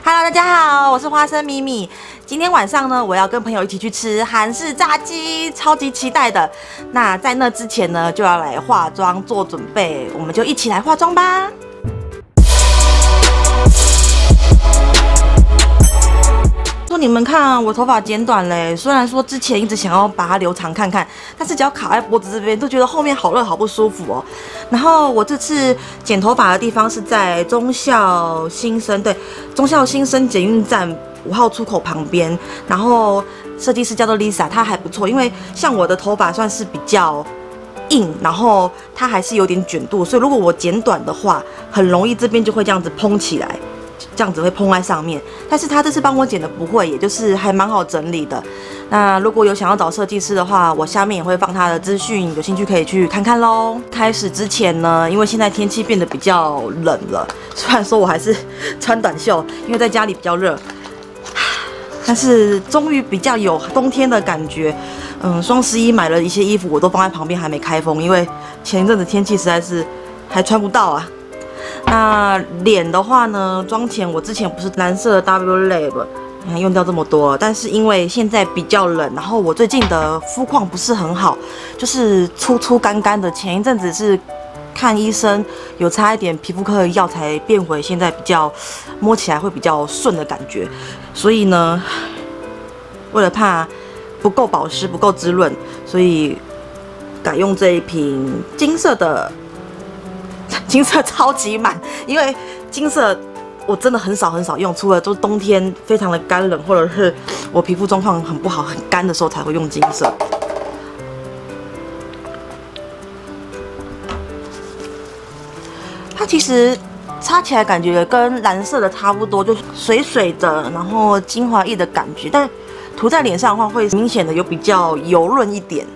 Hello， 大家好，我是花生米米。今天晚上呢，我要跟朋友一起去吃韩式炸鸡，超级期待的。那在那之前呢，就要来化妆做准备，我们就一起来化妆吧。说你们看，我头发剪短嘞。虽然说之前一直想要把它留长看看，但是只要卡在脖子这边，都觉得后面好热好不舒服哦。然后我这次剪头发的地方是在忠孝新生捷运站5号出口旁边。然后设计师叫做 Lisa， 她还不错，因为像我的头发算是比较硬，然后它还是有点卷度，所以如果我剪短的话，很容易这边就会这样子蓬起来。这样子会蓬在上面，但是他这次帮我剪的不会，也就是还蛮好整理的。那如果有想要找设计师的话，我下面也会放他的资讯，有兴趣可以去看看咯。开始之前呢，因为现在天气变得比较冷了，虽然说我还是穿短袖，因为在家里比较热，但是终于比较有冬天的感觉。双11买了一些衣服，我都放在旁边还没开封，因为前一阵子天气实在是还穿不到啊。那脸的话呢，妆前我之前不是蓝色的 W Lab， 你看用掉这么多，但是因为现在比较冷，然后我最近的肤况不是很好，就是粗粗干干的。前一阵子是看医生，有擦一点皮肤科的药才变回现在比较摸起来会比较顺的感觉。所以呢，为了怕不够保湿、不够滋润，所以改用这一瓶金色的。金色超级满，因为金色我真的很少用，除了就是冬天非常的干冷，或者是我皮肤状况很不好、很干的时候才会用金色。它其实擦起来感觉跟蓝色的差不多，就是水水的，然后精华液的感觉，但涂在脸上的话会明显的有比较油润一点。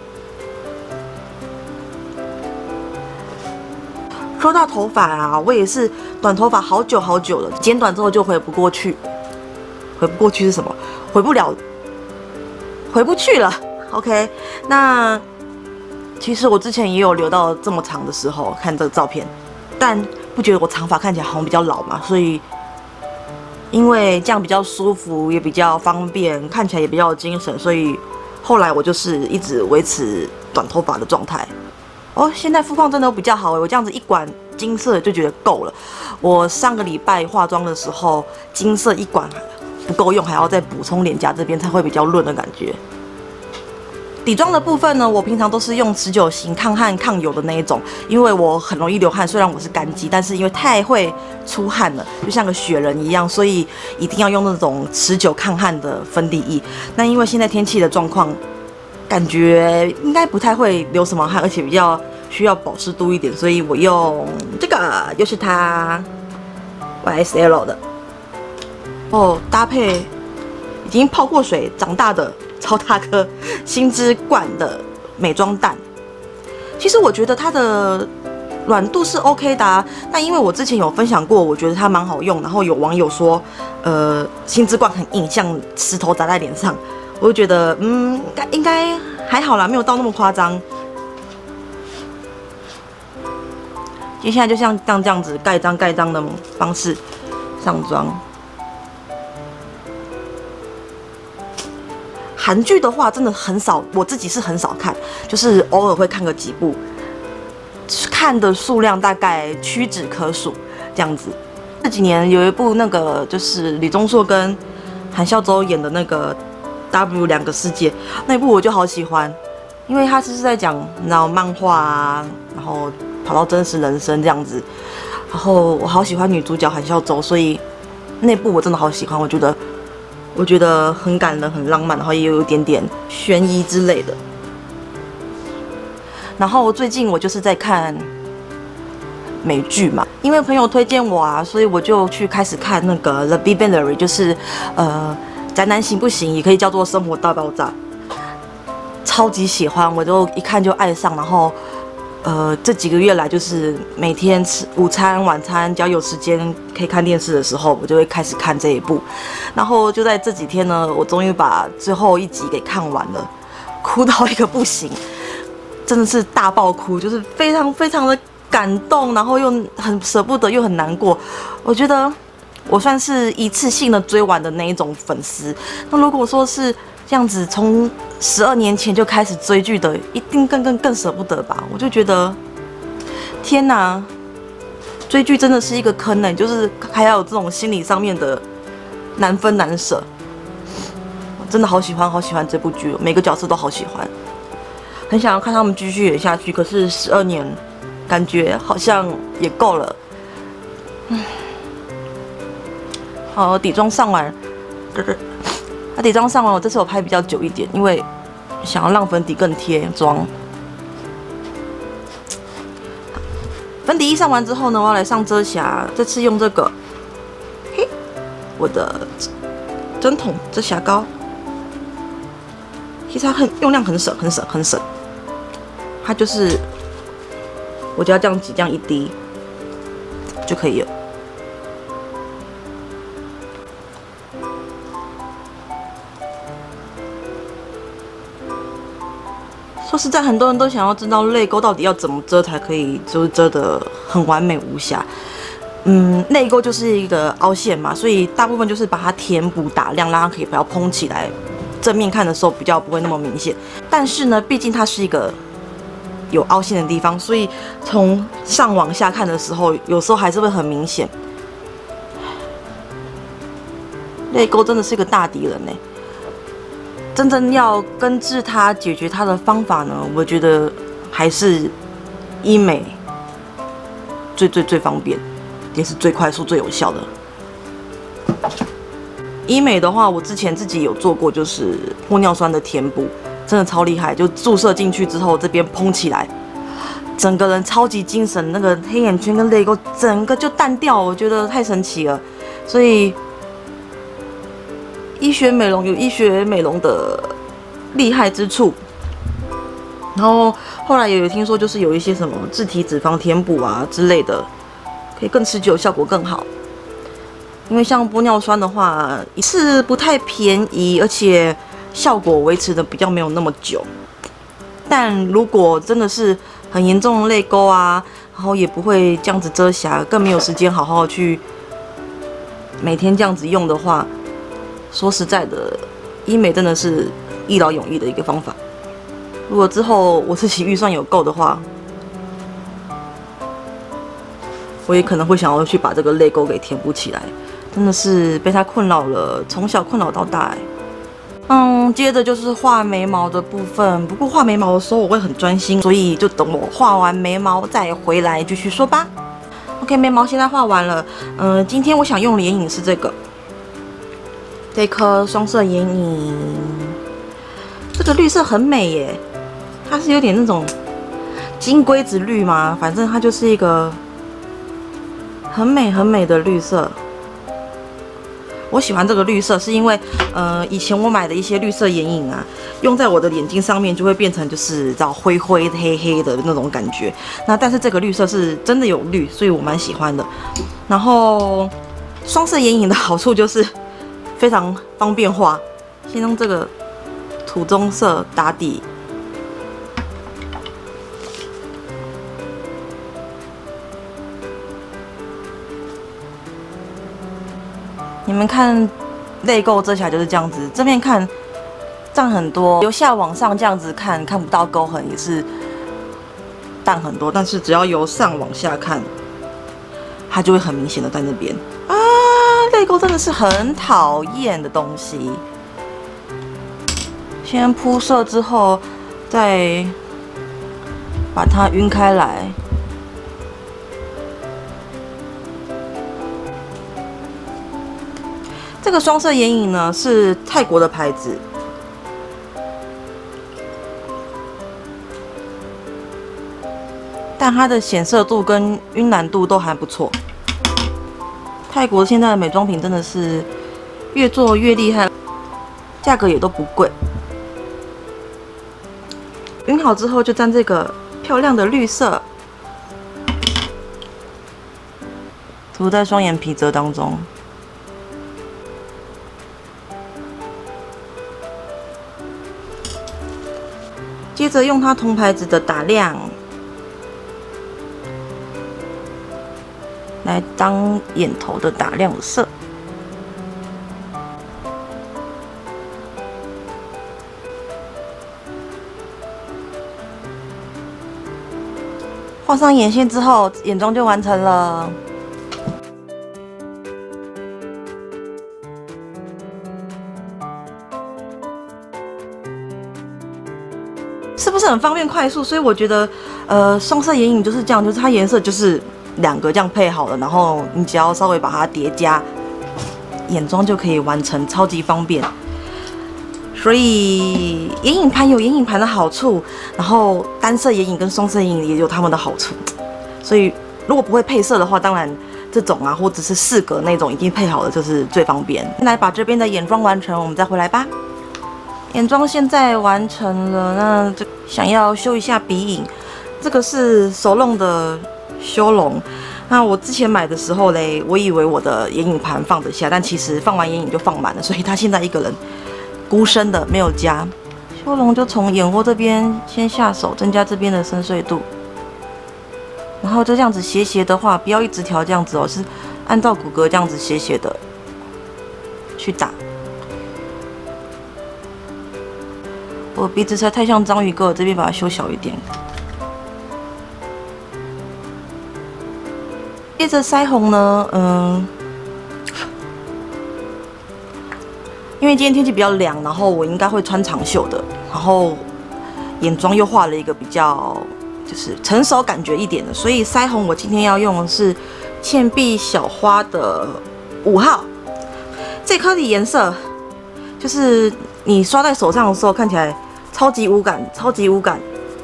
说到头发啊，我也是短头发好久了，剪短之后就回不过去。回不过去是什么？回不去了。OK， 那其实我之前也有留到这么长的时候，看这个照片，但不觉得我长发看起来好像比较老嘛，所以因为这样比较舒服，也比较方便，看起来也比较有精神，所以后来我就是一直维持短头发的状态。现在肤况真的比较好，我这样子一管金色就觉得够了。我上个礼拜化妆的时候，金色一管不够用，还要再补充脸颊这边才会比较润的感觉。底妆的部分呢，我平常都是用持久型抗汗抗油的那一种，因为我很容易流汗，虽然我是干肌，但是因为太会出汗了，就像个雪人一样，所以一定要用那种持久抗汗的粉底液。那因为现在天气的状况，感觉应该不太会流什么汗，而且比较需要保湿度一点，所以我用这个，又是它 YSL 的搭配已经泡过水长大的超大颗星之冠的美妆蛋。其实我觉得它的软度是 OK 的啊，但因为我之前有分享过，我觉得它蛮好用，然后有网友说星之冠很硬，像石头砸在脸上，我就觉得应该还好啦，没有到那么夸张。接下来就像这样子盖章的方式上妆。韩剧的话真的很少，我自己是很少看，就是偶尔会看个几部，看的数量大概屈指可数这样子。这几年有一部那个就是李钟硕跟韩孝周演的那个 W 两个世界，那一部我就好喜欢，因为他是在讲漫画啊，然后跑到真实人生这样子，然后我好喜欢女主角韩孝周，所以那部我真的好喜欢，我觉得很感人、很浪漫，然后也有一点点悬疑之类的。然后最近我就是在看美剧嘛，因为朋友推荐我啊，所以我就去开始看那个《The Big Bang Theory》，就是宅男行不行，也可以叫做生活大爆炸，超级喜欢，我就一看就爱上，然后这几个月来，就是每天吃午餐、晚餐，只要有时间可以看电视的时候，我就会开始看这一部。然后就在这几天呢，我终于把最后一集给看完了，哭到一个不行，真的是大爆哭，就是非常的感动，然后又很舍不得，又很难过。我觉得我算是一次性的追完的那一种粉丝。那如果说是这样子，从12年前就开始追剧的，一定更舍不得吧？我就觉得，天哪，追剧真的是一个坑呢，就是还要有这种心理上面的难分难舍。我真的好喜欢这部剧，每个角色都好喜欢，很想要看他们继续演下去。可是12年，感觉好像也够了。好，底妆上完，底妆上完，我这次我拍比较久一点，因为想要让粉底更贴妆。粉底液上完之后呢，我要来上遮瑕，这次用这个，嘿，我的针筒遮瑕膏，其实它用量很省，它就是我只要这样挤，这样一滴就可以了。说实在，很多人都想要知道泪沟到底要怎么遮才可以，就是遮得很完美无瑕。泪沟就是一个凹陷嘛，所以大部分就是把它填补打亮，让它可以不要蓬起来，正面看的时候比较不会那么明显。但是呢，毕竟它是一个有凹陷的地方，所以从上往下看的时候，有时候还是会很明显。泪沟真的是一个大敌人呢。真正要根治它、解决它的方法呢，我觉得还是医美最方便，也是最快速、最有效的。医美的话，我之前自己有做过，就是玻尿酸的填补，真的超厉害。就注射进去之后，这边蓬起来，整个人超级精神，那个黑眼圈跟泪沟整个就淡掉，我觉得太神奇了。所以医学美容有医学美容的厉害之处，然后后来也有听说，就是有一些什么自体脂肪填补啊之类的，可以更持久，效果更好。因为像玻尿酸的话，一次不太便宜，而且效果维持的比较没有那么久。但如果真的是很严重的泪沟啊，然后也不会这样子遮瑕，更没有时间好好去每天这样子用的话，说实在的，医美真的是一劳永逸的一个方法。如果之后我自己预算有够的话，我也可能会想要去把这个泪沟给填补起来。真的是被它困扰了，从小困扰到大。接着就是画眉毛的部分。不过画眉毛的时候我会很专心，所以就等我画完眉毛再回来继续说吧。OK， 眉毛现在画完了。今天我想用的眼影是这颗双色眼影，这个绿色很美耶，它是有点那种金龟子绿嘛，反正它就是一个很美的绿色。我喜欢这个绿色，是因为以前我买的一些绿色眼影啊，用在我的眼睛上面就会变成就是灰黑的那种感觉。那但是这个绿色是真的有绿，所以我蛮喜欢的。然后双色眼影的好处就是非常方便画，先用这个土棕色打底，你们看泪沟遮起来就是这样子，正面看淡很多，由下往上这样子看不到沟痕也是淡很多，但是只要由上往下看，它就会很明显的在那边啊。泪沟真的是很讨厌的东西。先铺色之后，再把它晕开来。这个双色眼影呢是泰国的牌子，但它的显色度跟晕染度都还不错。泰国现在的美妆品真的是越做越厉害，价格也都不贵。晕好之后就沾这个漂亮的绿色，涂在双眼皮褶当中。接着用它同牌子的打亮，来当眼头的打亮色。画上眼线之后，眼妆就完成了。是不是很方便快速？所以我觉得，双色眼影就是这样，就是它颜色就是2个这样配好了，然后你只要稍微把它叠加，眼妆就可以完成，超级方便。所以眼影盘有眼影盘的好处，然后单色眼影跟双色眼影也有它们的好处。所以如果不会配色的话，当然这种啊，或者是4格那种已经配好了，就是最方便。来把这边的眼妆完成，我们再回来吧。眼妆现在完成了，那就想要修一下鼻影。这个是手弄的修容。那我之前买的时候嘞，我以为我的眼影盘放得下，但其实放完眼影就放满了，所以他现在一个人孤身的没有加。修容就从眼窝这边先下手，增加这边的深邃度，然后就这样子斜斜的画，不要一直调这样子哦，是按照骨骼这样子斜斜的去打。我鼻子实在太像章鱼哥，我这边把它修小一点。接着腮红呢，因为今天天气比较凉，然后我应该会穿长袖的，然后眼妆又画了一个比较就是成熟感觉一点的，所以腮红我今天要用的是倩碧小花的5号。这颗的颜色就是你刷在手上的时候看起来超级无感，超级无感，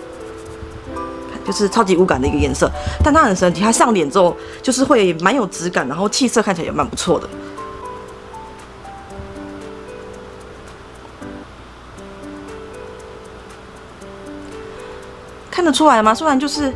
就是超级无感的一个颜色。但它很神奇，它上脸之后就是会蛮有质感，然后气色看起来也蛮不错的。看得出来吗？虽然就是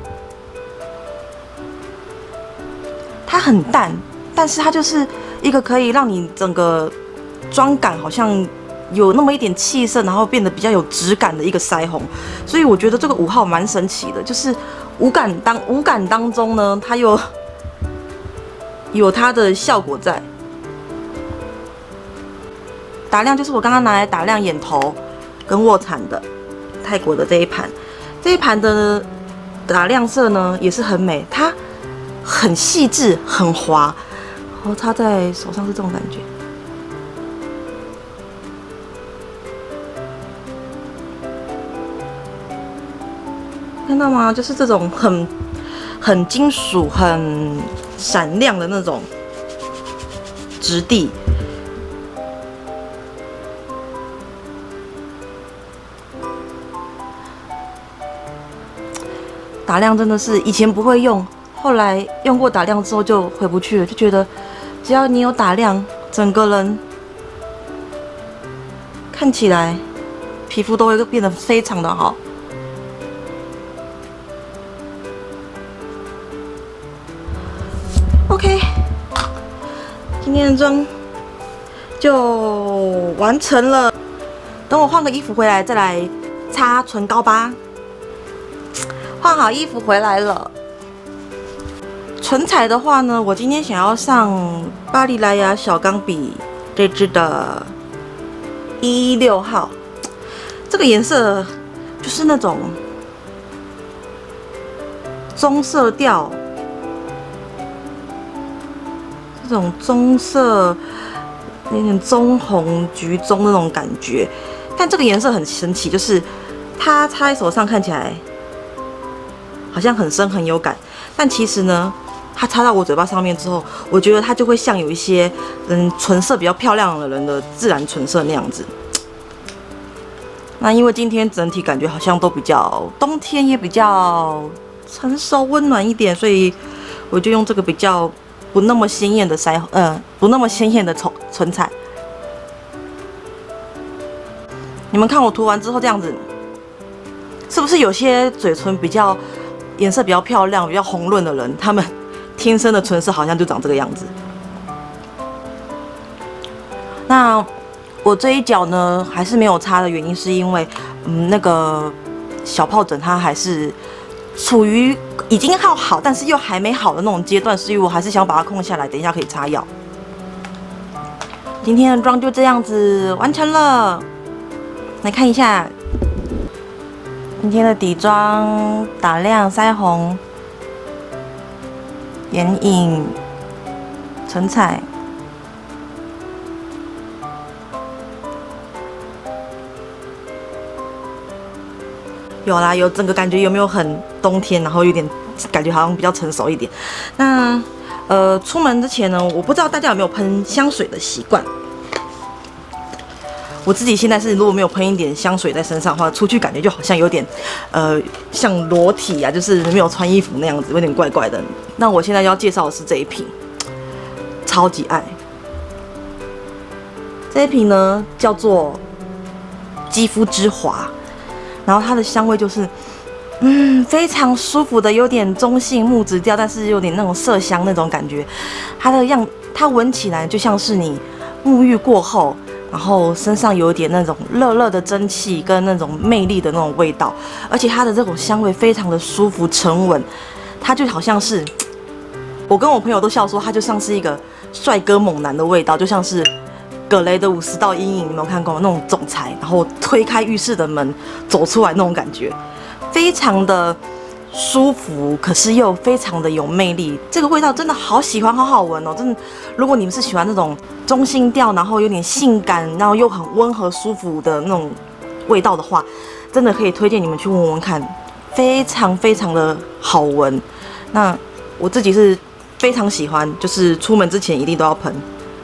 它很淡，但是它就是一个可以让你整个妆感好像有那么一点气色，然后变得比较有质感的一个腮红。所以我觉得这个5号蛮神奇的，就是无感当中呢，它又有它的效果在。打亮就是我刚刚拿来打亮眼头跟卧蚕的泰国的这一盘。这一盘的打亮色呢也是很美，它很细致很滑，然后擦在手上是这种感觉。看到吗？就是这种很金属、很闪亮的那种质地。打亮真的是以前不会用，后来用过打亮之后就回不去了，就觉得只要你有打亮，整个人看起来皮肤都会变得非常的好。OK， 今天的妆就完成了，等我换个衣服回来再来擦唇膏吧。换好衣服回来了，唇彩的话呢，我今天想要上巴黎莱雅小钢笔这支的116号，这个颜色就是那种棕色调，这种棕色有点棕红橘棕那种感觉，但这个颜色很神奇，就是它擦在手上看起来好像很深很有感，但其实呢，它擦到我嘴巴上面之后，我觉得它就会像有一些唇色比较漂亮的人的自然唇色那样子。那因为今天整体感觉好像都比较冬天，也比较成熟温暖一点，所以我就用这个比较不那么鲜艳的不那么鲜艳的唇彩。你们看我涂完之后这样子，是不是有些嘴唇比较颜色比较漂亮、比较红润的人，他们天生的唇色好像就长这个样子？那我这一角呢，还是没有擦的原因，是因为那个小疱疹它还是处于已经要好，但是又还没好的那种阶段，所以我还是想把它空下来，等一下可以擦药。今天的妆就这样子完成了，来看一下今天的底妆，打亮、腮红、眼影、唇彩。有啦，有整个感觉有没有很冬天，然后有点感觉好像比较成熟一点。那出门之前呢，我不知道大家有没有喷香水的习惯。我自己现在是如果没有喷一点香水在身上的话，出去感觉就好像有点像裸体啊，就是没有穿衣服那样子，有点怪怪的。那我现在要介绍的是这一瓶，超级爱。这一瓶呢叫做肌肤之华。然后它的香味就是，非常舒服的，有点中性木质调，但是有点那种麝香那种感觉。它闻起来就像是你沐浴过后，然后身上有一点那种热热的蒸汽跟那种魅力的那种味道，而且它的这种香味非常的舒服沉稳，它就好像是，我跟我朋友都笑说，它就像是一个帅哥猛男的味道，就像是。葛雷的50道阴影，你有没有看过那种总裁？然后推开浴室的门走出来那种感觉，非常的舒服，可是又非常的有魅力。这个味道真的好喜欢，好好闻哦！真的，如果你们是喜欢那种中性调，然后有点性感，然后又很温和舒服的那种味道的话，真的可以推荐你们去闻闻看，非常非常的好闻。那我自己是非常喜欢，就是出门之前一定都要喷。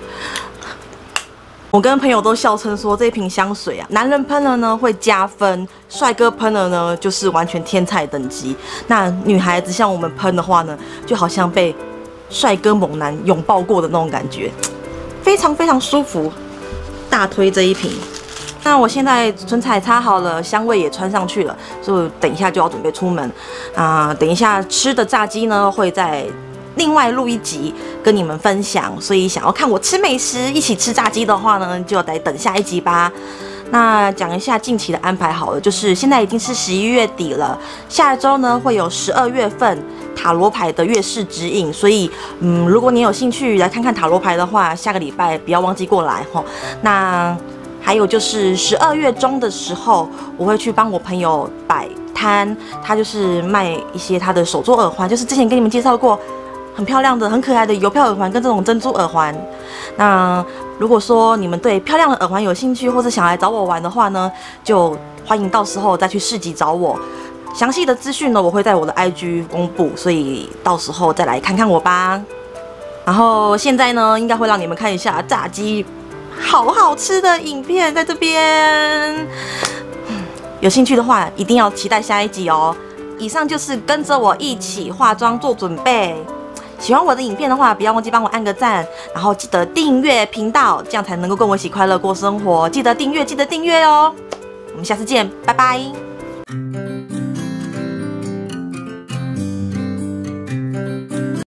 我跟朋友都笑称说，这一瓶香水啊，男人喷了呢会加分，帅哥喷了呢就是完全天才等级。那女孩子像我们喷的话呢，就好像被帅哥猛男拥抱过的那种感觉，非常非常舒服，大推这一瓶。那我现在唇彩擦好了，香味也穿上去了，所以等一下就要准备出门等一下吃的炸鸡呢会在另外录一集跟你们分享，所以想要看我吃美食，一起吃炸鸡的话呢，就得等下一集吧。那讲一下近期的安排好了，就是现在已经是11月底了，下一周呢会有12月份塔罗牌的月事指引，所以如果你有兴趣来看看塔罗牌的话，下个礼拜不要忘记过来吼。那还有就是12月中的时候，我会去帮我朋友摆摊，他就是卖一些他的手作耳环，就是之前跟你们介绍过。很漂亮的、很可爱的邮票耳环跟这种珍珠耳环。那如果说你们对漂亮的耳环有兴趣，或是想来找我玩的话呢，就欢迎到时候再去市集找我。详细的资讯呢，我会在我的 IG 公布，所以到时候再来看看我吧。然后现在呢，应该会让你们看一下炸鸡好好吃的影片，在这边。有兴趣的话，一定要期待下一集哦。以上就是跟着我一起化妆做准备。喜欢我的影片的话，不要忘记帮我按个赞，然后记得订阅频道，这样才能够跟我一起快乐过生活。记得订阅哦！我们下次见，拜拜。